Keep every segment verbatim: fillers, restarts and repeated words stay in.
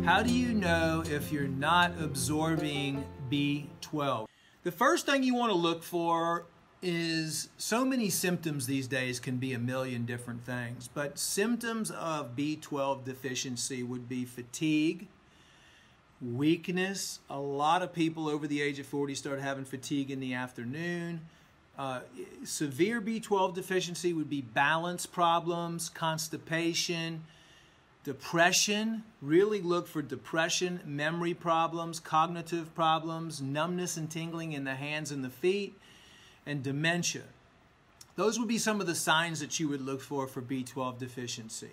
How do you know if you're not absorbing B twelve? The first thing you want to look for is, so many symptoms these days can be a million different things, but symptoms of B twelve deficiency would be fatigue, weakness. A lot of people over the age of forty start having fatigue in the afternoon. Uh, severe B twelve deficiency would be balance problems, constipation, depression. Really look for depression, memory problems, cognitive problems, numbness and tingling in the hands and the feet, and dementia. Those would be some of the signs that you would look for for B twelve deficiency.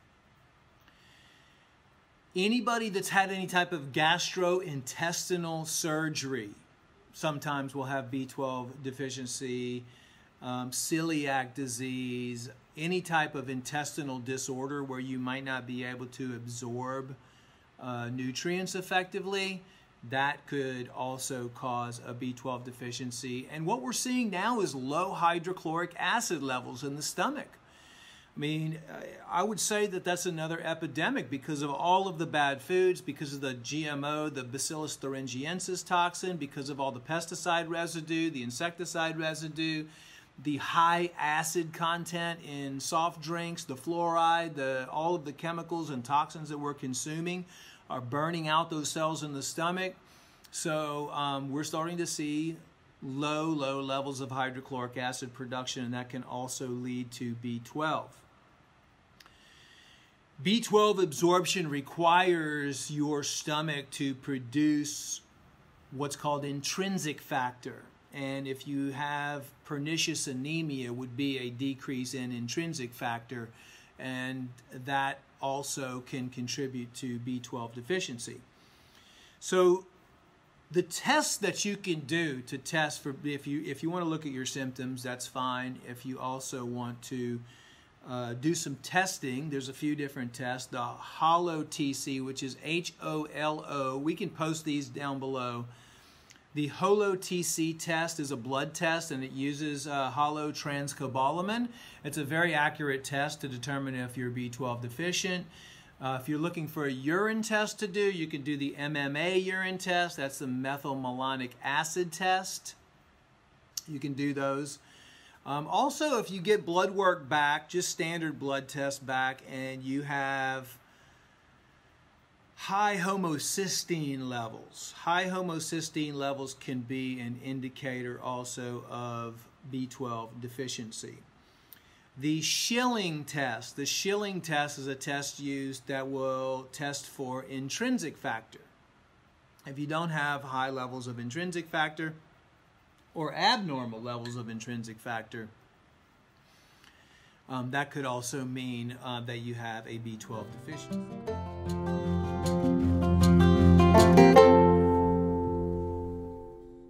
Anybody that's had any type of gastrointestinal surgery sometimes will have B twelve deficiency, um, celiac disease, any type of intestinal disorder where you might not be able to absorb uh, nutrients effectively. That could also cause a B twelve deficiency. And what we're seeing now is low hydrochloric acid levels in the stomach. I mean, I would say that that's another epidemic because of all of the bad foods, because of the G M O, the Bacillus thuringiensis toxin, because of all the pesticide residue, the insecticide residue, the high acid content in soft drinks, the fluoride, the, all of the chemicals and toxins that we're consuming are burning out those cells in the stomach. So um, we're starting to see low, low levels of hydrochloric acid production, and that can also lead to B twelve. B twelve absorption requires your stomach to produce what's called intrinsic factor. And if you have pernicious anemia, would be a decrease in intrinsic factor, and that also can contribute to B twelve deficiency. So the tests that you can do to test for, if you if you want to look at your symptoms, that's fine. If you also want to uh, do some testing, there's a few different tests. The Holo T C, which is H O L O, we can post these down below. The Holo T C test is a blood test, and it uses uh, holo transcobalamin. It's a very accurate test to determine if you're B twelve deficient. Uh, if you're looking for a urine test to do, you can do the M M A urine test. That's the methylmalonic acid test. You can do those. Um, also, if you get blood work back, just standard blood test back, and you have high homocysteine levels. High homocysteine levels can be an indicator also of B twelve deficiency. The Schilling Test. The Schilling Test is a test used that will test for intrinsic factor. If you don't have high levels of intrinsic factor or abnormal levels of intrinsic factor, um, that could also mean uh, that you have a B twelve deficiency.